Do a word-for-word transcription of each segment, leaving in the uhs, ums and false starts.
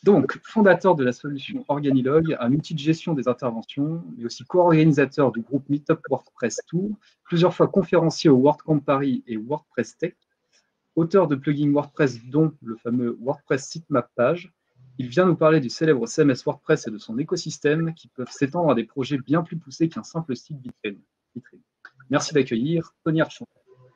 Donc, fondateur de la solution Organilog, un outil de gestion des interventions, mais aussi co-organisateur du groupe Meetup WordPress Tour, plusieurs fois conférencier au WordCamp Paris et WordPress Tech, auteur de plugins WordPress dont le fameux WordPress Sitemap Page, il vient nous parler du célèbre C M S WordPress et de son écosystème qui peuvent s'étendre à des projets bien plus poussés qu'un simple site vitrine. Merci d'accueillir Tony Archon.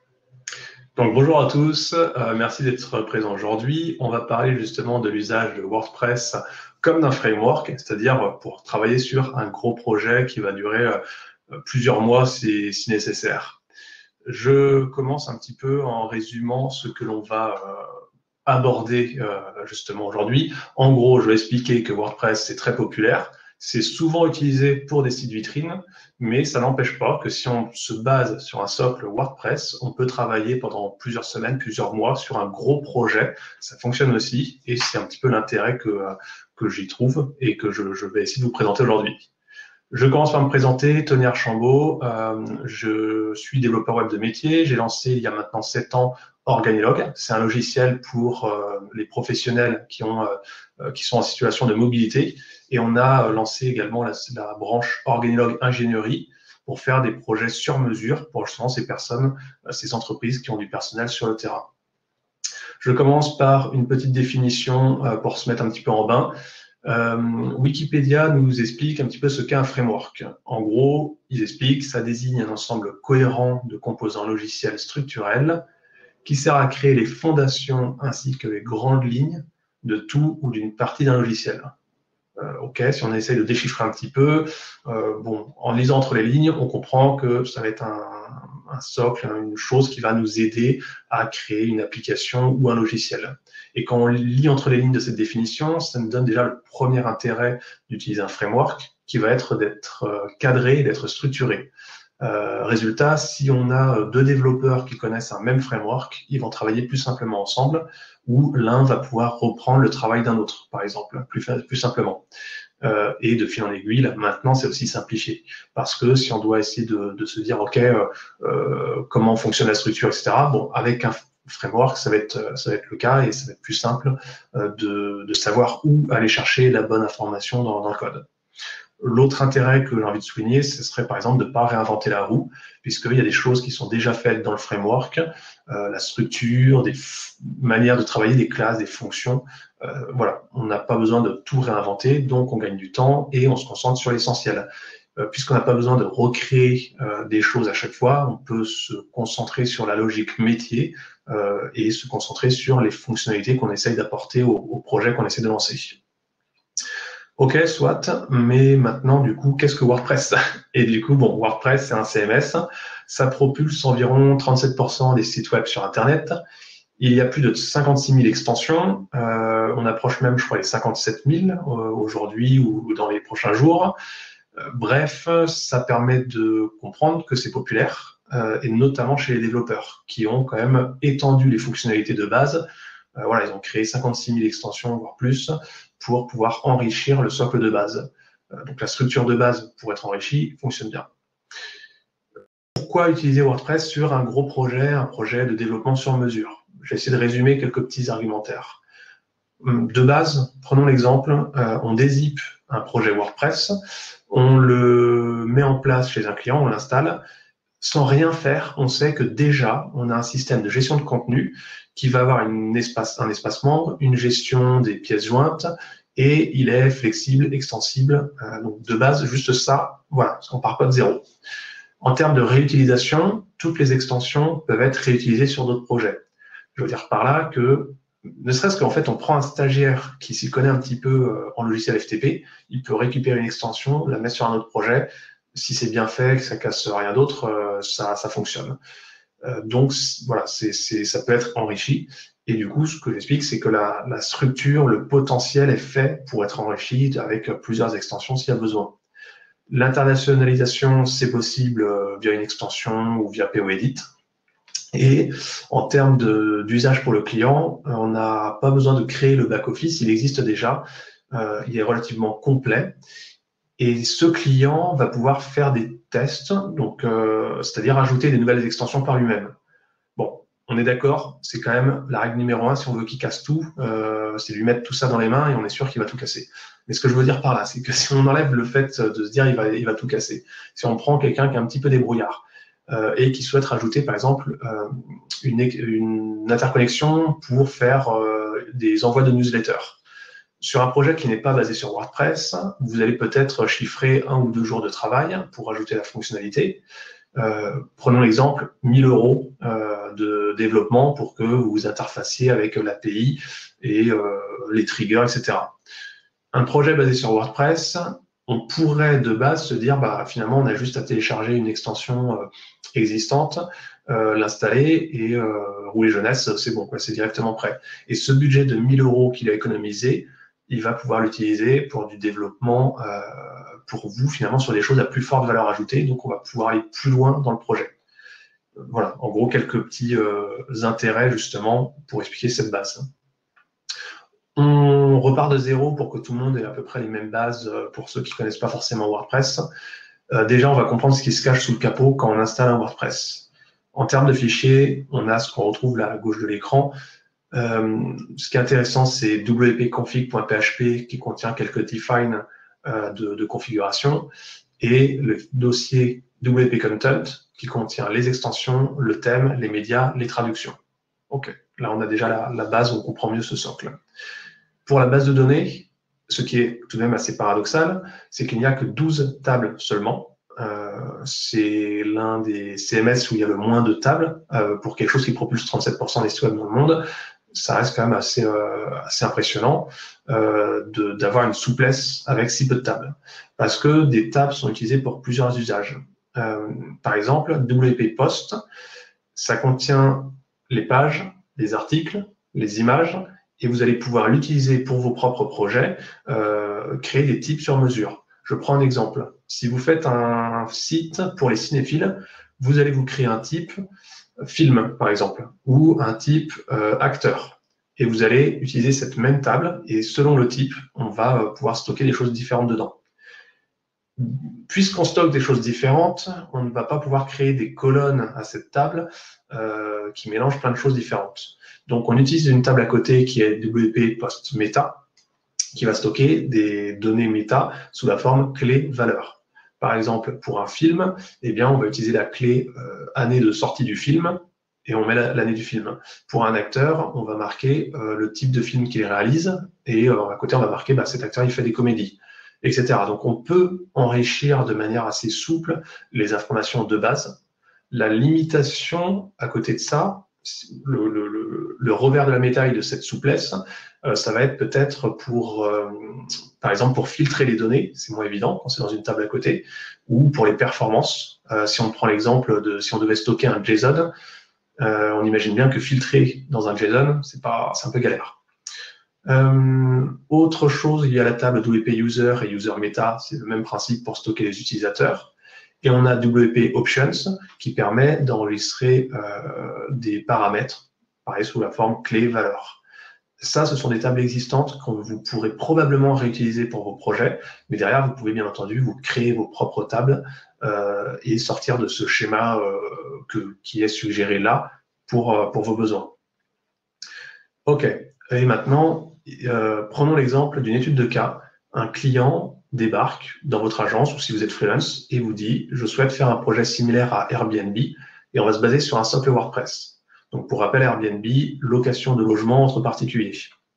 Donc bonjour à tous, euh, merci d'être présent aujourd'hui. On va parler justement de l'usage de WordPress comme d'un framework, c'est-à-dire pour travailler sur un gros projet qui va durer euh, plusieurs mois si, si nécessaire. Je commence un petit peu en résumant ce que l'on va euh, aborder euh, justement aujourd'hui. En gros, je vais expliquer que WordPress c'est très populaire. C'est souvent utilisé pour des sites vitrines, mais ça n'empêche pas que si on se base sur un socle WordPress, on peut travailler pendant plusieurs semaines, plusieurs mois sur un gros projet. Ça fonctionne aussi et c'est un petit peu l'intérêt que, que j'y trouve et que je, je vais essayer de vous présenter aujourd'hui. Je commence par me présenter, Tony Archambault, euh, je suis développeur web de métier, j'ai lancé il y a maintenant sept ans Organilog, c'est un logiciel pour euh, les professionnels qui, ont, euh, qui sont en situation de mobilité et on a lancé également la, la branche Organilog Ingénierie pour faire des projets sur mesure pour justement ces personnes, ces entreprises qui ont du personnel sur le terrain. Je commence par une petite définition euh, pour se mettre un petit peu en bain. Euh, Wikipédia nous explique un petit peu ce qu'est un framework. En gros, ils expliquent que ça désigne un ensemble cohérent de composants logiciels structurels qui sert à créer les fondations ainsi que les grandes lignes de tout ou d'une partie d'un logiciel. Euh, ok, si on essaie de déchiffrer un petit peu, euh, bon, en lisant entre les lignes, on comprend que ça va être un, un socle, une chose qui va nous aider à créer une application ou un logiciel. Et quand on lit entre les lignes de cette définition, ça nous donne déjà le premier intérêt d'utiliser un framework qui va être d'être cadré, d'être structuré. Euh, résultat, si on a deux développeurs qui connaissent un même framework, ils vont travailler plus simplement ensemble, ou l'un va pouvoir reprendre le travail d'un autre, par exemple, plus, plus simplement. Euh, et de fil en aiguille, là, maintenant, c'est aussi simplifié. Parce que si on doit essayer de, de se dire, OK, euh, euh, comment fonctionne la structure, et cetera, bon, avec un framework, ça va être, ça va être le cas et ça va être plus simple euh, de, de savoir où aller chercher la bonne information dans, dans le code. L'autre intérêt que j'ai envie de souligner, ce serait par exemple de ne pas réinventer la roue, puisqu'il y a des choses qui sont déjà faites dans le framework, euh, la structure, des manières de travailler, des classes, des fonctions. Euh, voilà, on n'a pas besoin de tout réinventer, donc on gagne du temps et on se concentre sur l'essentiel. Euh, puisqu'on n'a pas besoin de recréer euh, des choses à chaque fois, on peut se concentrer sur la logique métier euh, et se concentrer sur les fonctionnalités qu'on essaye d'apporter au, au projet qu'on essaie de lancer. Ok, soit, mais maintenant, du coup, qu'est-ce que WordPress? Et du coup, bon, WordPress, c'est un C M S. Ça propulse environ trente-sept pour cent des sites web sur Internet. Il y a plus de cinquante-six mille extensions. Euh, on approche même, je crois, les cinquante-sept mille euh, aujourd'hui ou dans les prochains jours. Euh, bref, ça permet de comprendre que c'est populaire, euh, et notamment chez les développeurs, qui ont quand même étendu les fonctionnalités de base. Euh, voilà, ils ont créé cinquante-six mille extensions, voire plus, pour pouvoir enrichir le socle de base. Euh, donc la structure de base, pour être enrichie, fonctionne bien. Pourquoi utiliser WordPress sur un gros projet, un projet de développement sur mesure? J'ai essayé de résumer quelques petits argumentaires. De base, prenons l'exemple, euh, on dézip un projet WordPress, on le met en place chez un client, on l'installe. Sans rien faire, on sait que déjà, on a un système de gestion de contenu qui va avoir une espace, un espace membre, une gestion des pièces jointes, et il est flexible, extensible. Euh, donc de base, juste ça, voilà, on part pas de zéro. En termes de réutilisation, toutes les extensions peuvent être réutilisées sur d'autres projets. Je veux dire par là que, ne serait-ce qu'en fait, on prend un stagiaire qui s'y connaît un petit peu en logiciel F T P, il peut récupérer une extension, la mettre sur un autre projet. Si c'est bien fait, que ça casse rien d'autre, euh, ça, ça fonctionne. Euh, donc voilà, c'est, c'est, ça peut être enrichi. Et du coup, ce que j'explique, c'est que la, la structure, le potentiel est fait pour être enrichi avec plusieurs extensions s'il y a besoin. L'internationalisation, c'est possible euh, via une extension ou via POEdit. Et en termes de, d'usage pour le client, on n'a pas besoin de créer le back-office, il existe déjà, euh, il est relativement complet. Et ce client va pouvoir faire des tests, donc euh, c'est-à-dire ajouter des nouvelles extensions par lui-même. Bon, on est d'accord, c'est quand même la règle numéro un, si on veut qu'il casse tout, euh, c'est lui mettre tout ça dans les mains et on est sûr qu'il va tout casser. Mais ce que je veux dire par là, c'est que si on enlève le fait de se dire il va, il va tout casser, si on prend quelqu'un qui est un petit peu débrouillard euh, et qui souhaite rajouter par exemple euh, une, une interconnexion pour faire euh, des envois de newsletters, sur un projet qui n'est pas basé sur WordPress, vous allez peut-être chiffrer un ou deux jours de travail pour ajouter la fonctionnalité. Euh, prenons l'exemple, mille euros euh, de développement pour que vous vous interfaciez avec l'A P I et euh, les triggers, et cetera. Un projet basé sur WordPress, on pourrait de base se dire, bah, finalement, on a juste à télécharger une extension euh, existante, euh, l'installer et euh, rouler jeunesse, c'est bon, c'est directement prêt. Et ce budget de mille euros qu'il a économisé, il va pouvoir l'utiliser pour du développement euh, pour vous, finalement, sur des choses à plus forte valeur ajoutée. Donc, on va pouvoir aller plus loin dans le projet. Voilà, en gros, quelques petits euh, intérêts, justement, pour expliquer cette base. On repart de zéro pour que tout le monde ait à peu près les mêmes bases pour ceux qui ne connaissent pas forcément WordPress. Euh, déjà, on va comprendre ce qui se cache sous le capot quand on installe un WordPress. En termes de fichiers, on a ce qu'on retrouve là à gauche de l'écran. Euh, ce qui est intéressant, c'est w p config point p h p qui contient quelques defines euh, de, de configuration et le dossier w p content qui contient les extensions, le thème, les médias, les traductions. Ok, là on a déjà la, la base, on comprend mieux ce socle. Pour la base de données, ce qui est tout de même assez paradoxal, c'est qu'il n'y a que douze tables seulement. Euh, c'est l'un des C M S où il y a le moins de tables euh, pour quelque chose qui propulse trente-sept pour cent des sites web dans le monde. Ça reste quand même assez, euh, assez impressionnant euh, d'avoir une souplesse avec si peu de tables. Parce que des tables sont utilisées pour plusieurs usages. Euh, par exemple, W P Post, ça contient les pages, les articles, les images, et vous allez pouvoir l'utiliser pour vos propres projets, euh, créer des types sur mesure. Je prends un exemple. Si vous faites un site pour les cinéphiles, vous allez vous créer un type film, par exemple, ou un type euh, acteur. Et vous allez utiliser cette même table, et selon le type, on va pouvoir stocker des choses différentes dedans. Puisqu'on stocke des choses différentes, on ne va pas pouvoir créer des colonnes à cette table euh, qui mélangent plein de choses différentes. Donc, on utilise une table à côté qui est W P Post Meta, qui va stocker des données méta sous la forme clé-valeur. Par exemple, pour un film, eh bien, on va utiliser la clé euh, année de sortie du film et on met l'année du film. Pour un acteur, on va marquer euh, le type de film qu'il réalise et euh, à côté, on va marquer bah, cet acteur, il fait des comédies, et cetera. Donc, on peut enrichir de manière assez souple les informations de base. La limitation à côté de ça, le, le, le, le revers de la médaille de cette souplesse, euh, ça va être peut-être pour, euh, par exemple, pour filtrer les données, c'est moins évident quand c'est dans une table à côté, ou pour les performances. Euh, si on prend l'exemple de si on devait stocker un JSON, euh, on imagine bien que filtrer dans un JSON, c'est pas, c'est un peu galère. Euh, autre chose, il y a la table W P User et User Meta, c'est le même principe pour stocker les utilisateurs. Et on a W P Options qui permet d'enregistrer euh, des paramètres, pareil sous la forme clé-valeur. Ça, ce sont des tables existantes que vous pourrez probablement réutiliser pour vos projets, mais derrière, vous pouvez bien entendu vous créer vos propres tables euh, et sortir de ce schéma euh, que, qui est suggéré là pour, euh, pour vos besoins. OK, et maintenant, euh, prenons l'exemple d'une étude de cas. Un client débarque dans votre agence ou si vous êtes freelance et vous dit « Je souhaite faire un projet similaire à Airbnb et on va se baser sur un socle WordPress. » Donc, pour rappel, Airbnb, location de logement entre particuliers.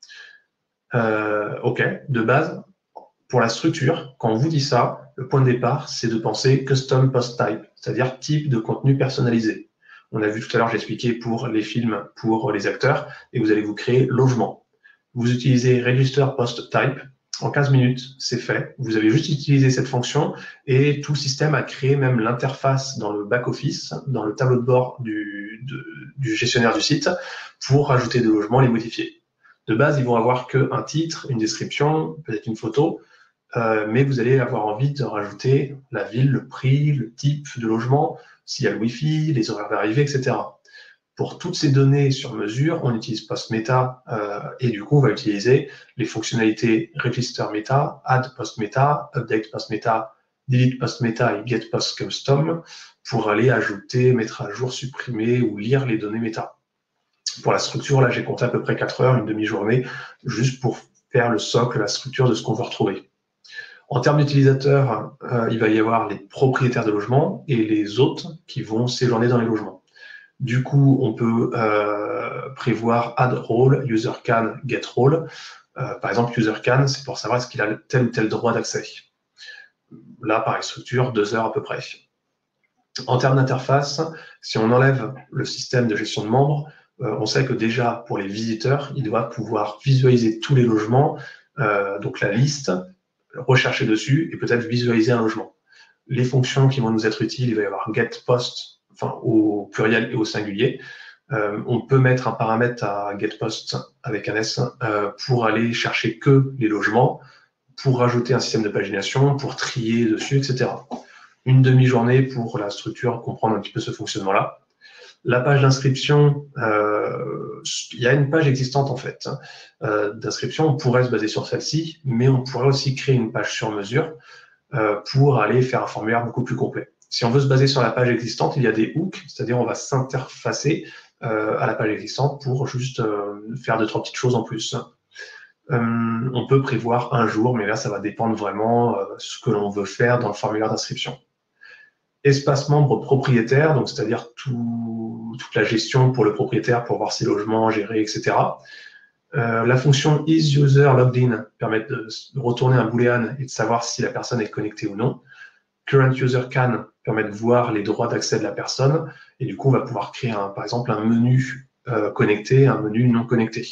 Euh, OK, de base, pour la structure, quand on vous dit ça, le point de départ, c'est de penser Custom Post Type, c'est-à-dire type de contenu personnalisé. On a vu tout à l'heure, j'ai expliqué pour les films, pour les acteurs, et vous allez vous créer logement. Vous utilisez Register Post Type. En quinze minutes, c'est fait. Vous avez juste utilisé cette fonction et tout le système a créé même l'interface dans le back-office, dans le tableau de bord du, de, du gestionnaire du site pour rajouter des logements et les modifier. De base, ils vont avoir qu'un titre, une description, peut-être une photo, euh, mais vous allez avoir envie de rajouter la ville, le prix, le type de logement, s'il y a le Wi-Fi, les horaires d'arrivée, et cetera. Pour toutes ces données sur mesure, on utilise PostMeta euh, et du coup, on va utiliser les fonctionnalités Register Meta, Add PostMeta, Update PostMeta, Delete PostMeta et Get PostCustom pour aller ajouter, mettre à jour, supprimer ou lire les données méta. Pour la structure, là, j'ai compté à peu près quatre heures, une demi-journée, juste pour faire le socle, la structure de ce qu'on veut retrouver. En termes d'utilisateurs, euh, il va y avoir les propriétaires de logements et les hôtes qui vont séjourner dans les logements. Du coup, on peut euh, prévoir add role, user can, get role. Euh, par exemple, user can, c'est pour savoir est-ce qu'il a tel ou tel droit d'accès. Là, pareil, structure, deux heures à peu près. En termes d'interface, si on enlève le système de gestion de membres, euh, on sait que déjà, pour les visiteurs, il doit pouvoir visualiser tous les logements, euh, donc la liste, rechercher dessus et peut-être visualiser un logement. Les fonctions qui vont nous être utiles, il va y avoir get post, enfin au pluriel et au singulier. Euh, on peut mettre un paramètre à get post avec un S euh, pour aller chercher que les logements, pour rajouter un système de pagination, pour trier dessus, et cetera. Une demi-journée pour la structure, comprendre un petit peu ce fonctionnement-là. La page d'inscription, euh, il y a une page existante en fait euh, d'inscription, on pourrait se baser sur celle-ci, mais on pourrait aussi créer une page sur mesure euh, pour aller faire un formulaire beaucoup plus complet. Si on veut se baser sur la page existante, il y a des hooks, c'est-à-dire on va s'interfacer euh, à la page existante pour juste euh, faire deux, trois petites choses en plus. Euh, on peut prévoir un jour, mais là ça va dépendre vraiment euh, ce que l'on veut faire dans le formulaire d'inscription. Espace membre propriétaire, donc c'est-à-dire tout, toute la gestion pour le propriétaire pour voir ses logements, gérer, et cetera. Euh, la fonction isUserLoggedIn permet de retourner un boolean et de savoir si la personne est connectée ou non. CurrentUserCan permet de voir les droits d'accès de la personne et du coup on va pouvoir créer un, par exemple un menu euh, connecté, un menu non connecté.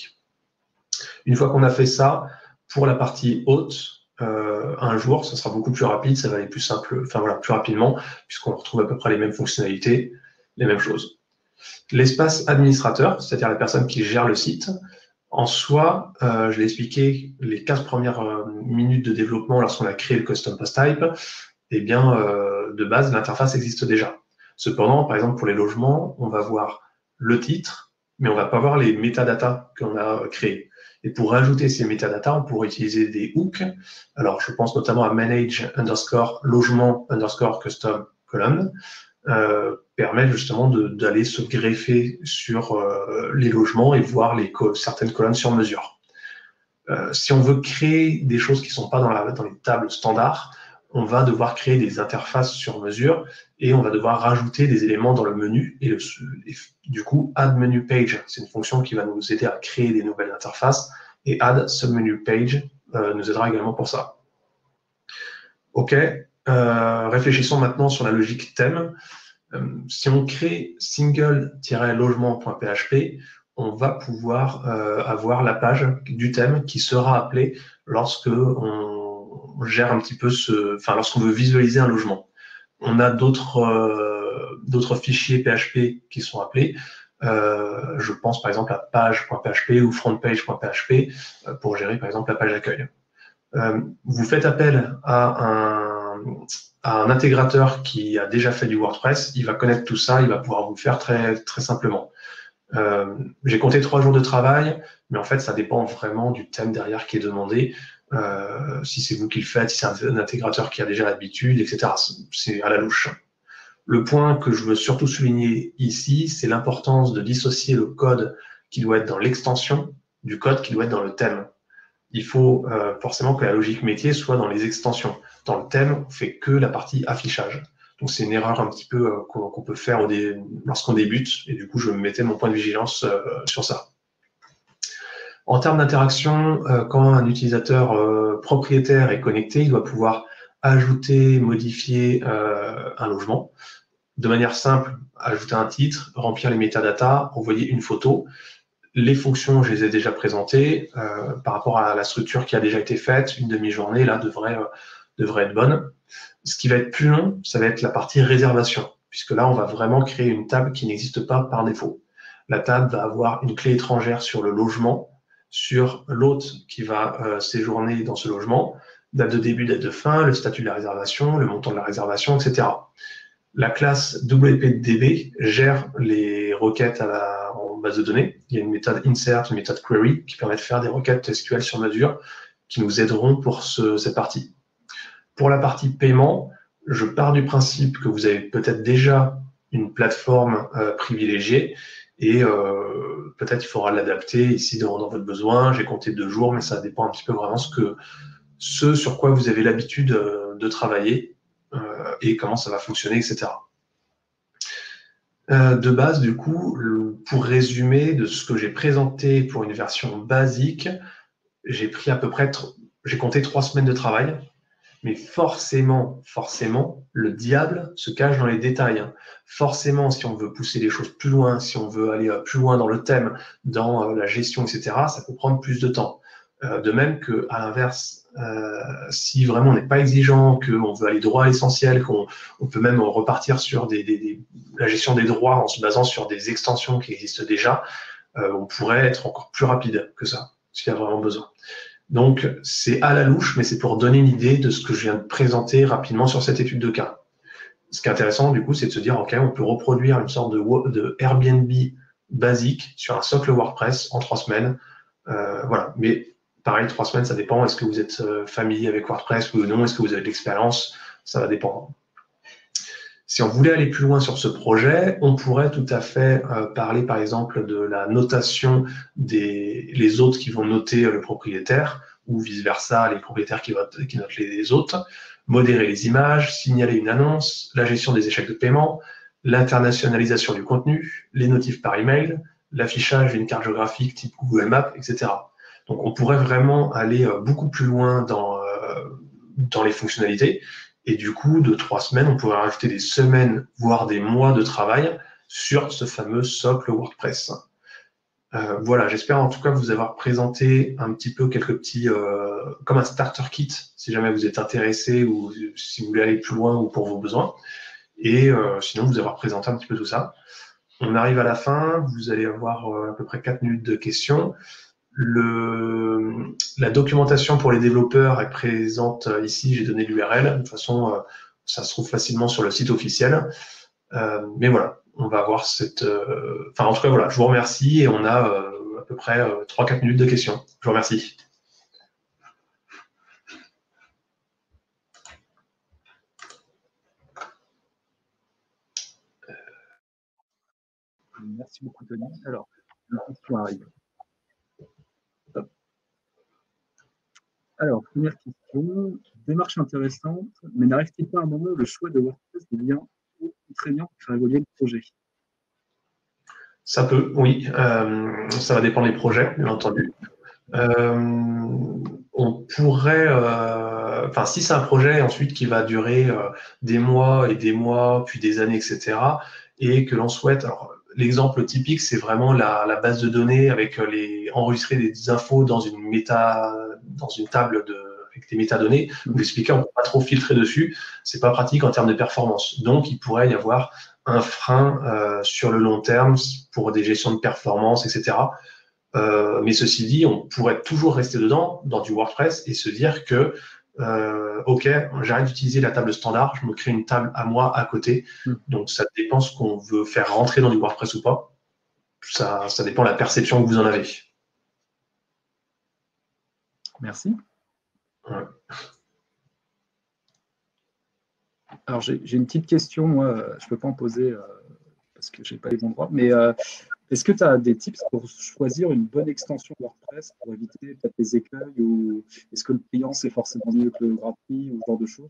Une fois qu'on a fait ça, pour la partie haute, Euh, un jour, ça sera beaucoup plus rapide, ça va aller plus simple, enfin voilà, plus rapidement, puisqu'on retrouve à peu près les mêmes fonctionnalités, les mêmes choses. L'espace administrateur, c'est-à-dire la personne qui gère le site, en soi, euh, je l'ai expliqué, les quinze premières euh, minutes de développement lorsqu'on a créé le custom post type, eh bien, euh, de base, l'interface existe déjà. Cependant, par exemple, pour les logements, on va voir le titre, mais on va pas voir les métadatas qu'on a créés. Et pour rajouter ces métadatas, on pourrait utiliser des hooks. Alors, je pense notamment à manage underscore logement underscore custom column, euh, permet justement d'aller se greffer sur euh, les logements et voir les co certaines colonnes sur mesure. Euh, si on veut créer des choses qui ne sont pas dans, la, dans les tables standards, on va devoir créer des interfaces sur mesure et on va devoir rajouter des éléments dans le menu. Et, le, et du coup, add menu page, c'est une fonction qui va nous aider à créer des nouvelles interfaces. Et add submenu page euh, nous aidera également pour ça. OK, euh, réfléchissons maintenant sur la logique thème. Euh, si on crée single-logement.php, on va pouvoir euh, avoir la page du thème qui sera appelée lorsque on gère un petit peu ce, enfin lorsqu'on veut visualiser un logement. On a d'autres euh, d'autres fichiers P H P qui sont appelés. Euh, je pense par exemple à page.php ou frontpage.php euh, pour gérer par exemple la page d'accueil. Euh, vous faites appel à un, à un intégrateur qui a déjà fait du WordPress, il va connaître tout ça, il va pouvoir vous le faire très, très simplement. Euh, j'ai compté trois jours de travail, mais en fait, ça dépend vraiment du thème derrière qui est demandé. Euh, si c'est vous qui le faites, si c'est un, un intégrateur qui a déjà l'habitude, et cetera. C'est à la louche. Le point que je veux surtout souligner ici, c'est l'importance de dissocier le code qui doit être dans l'extension du code qui doit être dans le thème. Il faut euh, forcément que la logique métier soit dans les extensions. Dans le thème, on fait que la partie affichage. Donc c'est une erreur un petit peu euh, qu'on qu'on peut faire lorsqu'on débute, et du coup je mettais mon point de vigilance euh, sur ça. En termes d'interaction, euh, quand un utilisateur euh, propriétaire est connecté, il doit pouvoir ajouter, modifier euh, un logement. De manière simple, ajouter un titre, remplir les métadatas, envoyer une photo. Les fonctions, je les ai déjà présentées. Euh, par rapport à la structure qui a déjà été faite, une demi-journée, là, devrait, euh, devrait être bonne. Ce qui va être plus long, ça va être la partie réservation, puisque là, on va vraiment créer une table qui n'existe pas par défaut. La table va avoir une clé étrangère sur le logement, sur l'hôte qui va euh, séjourner dans ce logement, date de début, date de fin, le statut de la réservation, le montant de la réservation, et cetera. La classe W P D B gère les requêtes à la, en base de données. Il y a une méthode insert, une méthode query qui permet de faire des requêtes S Q L sur mesure qui nous aideront pour ce, cette partie. Pour la partie paiement, je pars du principe que vous avez peut-être déjà une plateforme euh, privilégiée et euh, peut-être il faudra l'adapter ici dans, dans votre besoin. J'ai compté deux jours, mais ça dépend un petit peu vraiment ce, que, ce sur quoi vous avez l'habitude euh, de travailler euh, et comment ça va fonctionner, et cetera. Euh, de base, du coup, le, pour résumer de ce que j'ai présenté pour une version basique, j'ai pris à peu près, j'ai compté trois semaines de travail. Mais forcément, forcément, le diable se cache dans les détails. Hein. Forcément, si on veut pousser les choses plus loin, si on veut aller plus loin dans le thème, dans euh, la gestion, et cetera, ça peut prendre plus de temps. Euh, de même que, à l'inverse, euh, si vraiment on n'est pas exigeant, qu'on veut aller droit à l'essentiel, qu'on on peut même repartir sur des, des, des, la gestion des droits en se basant sur des extensions qui existent déjà, euh, on pourrait être encore plus rapide que ça, s'il y a vraiment besoin. Donc, c'est à la louche, mais c'est pour donner une idée de ce que je viens de présenter rapidement sur cette étude de cas. Ce qui est intéressant, du coup, c'est de se dire, OK, on peut reproduire une sorte de, de Airbnb basique sur un socle WordPress en trois semaines. Euh, voilà. Mais pareil, trois semaines, ça dépend. Est-ce que vous êtes familier avec WordPress ou non? Est-ce que vous avez de l'expérience? Ça va dépendre. Si on voulait aller plus loin sur ce projet, on pourrait tout à fait euh, parler, par exemple, de la notation des les hôtes qui vont noter le propriétaire, ou vice-versa, les propriétaires qui, votent, qui notent les hôtes, modérer les images, signaler une annonce, la gestion des échecs de paiement, l'internationalisation du contenu, les notifs par email, l'affichage d'une carte géographique type Google Maps, et cetera. Donc, on pourrait vraiment aller euh, beaucoup plus loin dans, euh, dans les fonctionnalités. Et du coup, de trois semaines, on pourrait rajouter des semaines, voire des mois de travail sur ce fameux socle WordPress. Euh, voilà, j'espère en tout cas vous avoir présenté un petit peu quelques petits, euh, comme un starter kit, si jamais vous êtes intéressé ou si vous voulez aller plus loin ou pour vos besoins. Et euh, sinon, vous avoir présenté un petit peu tout ça. On arrive à la fin, vous allez avoir euh, à peu près quatre minutes de questions. Le, la documentation pour les développeurs est présente ici, j'ai donné l'U R L. De toute façon, euh, ça se trouve facilement sur le site officiel. Euh, mais voilà, on va avoir cette... Euh, enfin, en tout cas, voilà, je vous remercie et on a euh, à peu près euh, trois quatre minutes de questions. Je vous remercie. Merci beaucoup, Tony. Alors, une question arrive. Hop. Alors, première question. Démarche intéressante, mais n'arrive-t-il pas à un moment où le choix de WordPress devient contraignant pour faire évoluer le projet? Ça peut, oui. Euh, ça va dépendre des projets, bien entendu. Euh, on pourrait, euh, enfin, si c'est un projet ensuite qui va durer euh, des mois et des mois, puis des années, et cetera, et que l'on souhaite, alors l'exemple typique, c'est vraiment la, la base de données avec les enregistrer des infos dans une méta, dans une table de avec des métadonnées. Vous expliquez, on ne peut pas trop filtrer dessus, c'est pas pratique en termes de performance. Donc, il pourrait y avoir un frein euh, sur le long terme pour des gestions de performance, et cetera. Euh, mais ceci dit, on pourrait toujours rester dedans, dans du WordPress, et se dire que, euh, OK, j'arrête d'utiliser la table standard, je me crée une table à moi à côté. Mm. Donc, ça dépend ce qu'on veut faire rentrer dans du WordPress ou pas. Ça, ça dépend de la perception que vous en avez. Merci. Ouais. Alors, j'ai une petite question, moi, je ne peux pas en poser euh, parce que je n'ai pas les bons droits, mais euh, est-ce que tu as des tips pour choisir une bonne extension WordPress pour éviter peut-être les écueils, ou est-ce que le payant c'est forcément mieux que le gratuit ou ce genre de choses?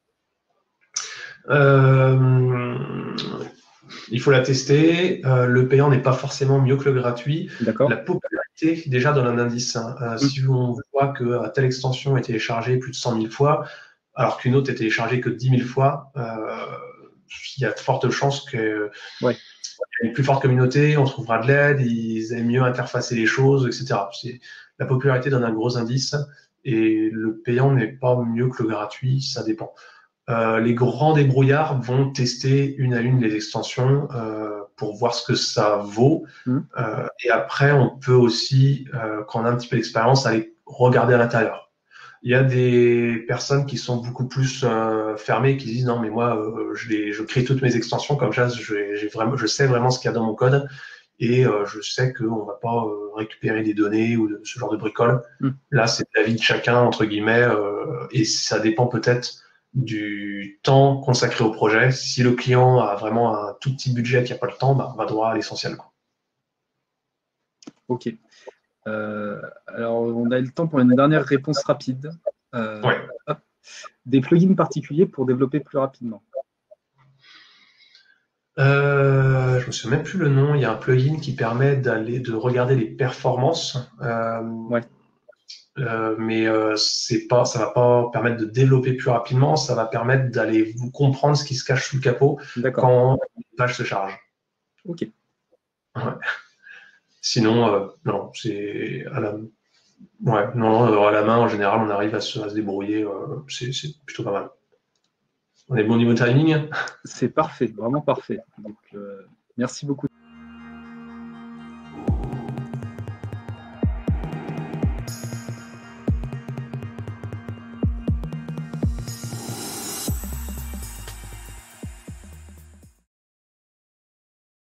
euh, Il faut la tester. Euh, le payant n'est pas forcément mieux que le gratuit. La popularité déjà donne un indice. Hein. Euh, mmh. Si on voit que telle extension est téléchargée plus de cent mille fois, alors qu'une autre est téléchargée que dix mille fois, euh, il y a de fortes chances que ouais. Il y a une plus forte communauté, on trouvera de l'aide, ils aiment mieux interfacer les choses, et cetera. La popularité donne un gros indice et le payant n'est pas mieux que le gratuit, ça dépend. Euh, les grands débrouillards vont tester une à une les extensions euh, pour voir ce que ça vaut. Mmh. Euh, et après, on peut aussi, euh, quand on a un petit peu d'expérience, aller regarder à l'intérieur. Il y a des personnes qui sont beaucoup plus euh, fermées, qui disent non, mais moi, euh, je, les, je crée toutes mes extensions comme ça, je, j'ai vraiment, je sais vraiment ce qu'il y a dans mon code et euh, je sais qu'on ne va pas euh, récupérer des données ou de, ce genre de bricole. Mmh. Là, c'est l'avis de chacun, entre guillemets, euh, et ça dépend peut-être du temps consacré au projet. Si le client a vraiment un tout petit budget qui n'a pas le temps, bah, on va droit à l'essentiel. Ok. Euh, alors, on a le temps pour une dernière réponse rapide. Euh, ouais. hop. Des plugins particuliers pour développer plus rapidement. Euh, je me souviens même plus le nom. Il y a un plugin qui permet d'aller de regarder les performances. Euh, ouais. Euh, mais euh, c'est pas, ça va pas permettre de développer plus rapidement, ça va permettre d'aller vous comprendre ce qui se cache sous le capot quand une page se charge. Ok. Ouais. Sinon, euh, non, c'est à la, ouais, non, à la main en général, on arrive à se, à se débrouiller. Euh, c'est plutôt pas mal. On est bon niveau timing. C'est parfait, vraiment parfait. Donc, euh, merci beaucoup.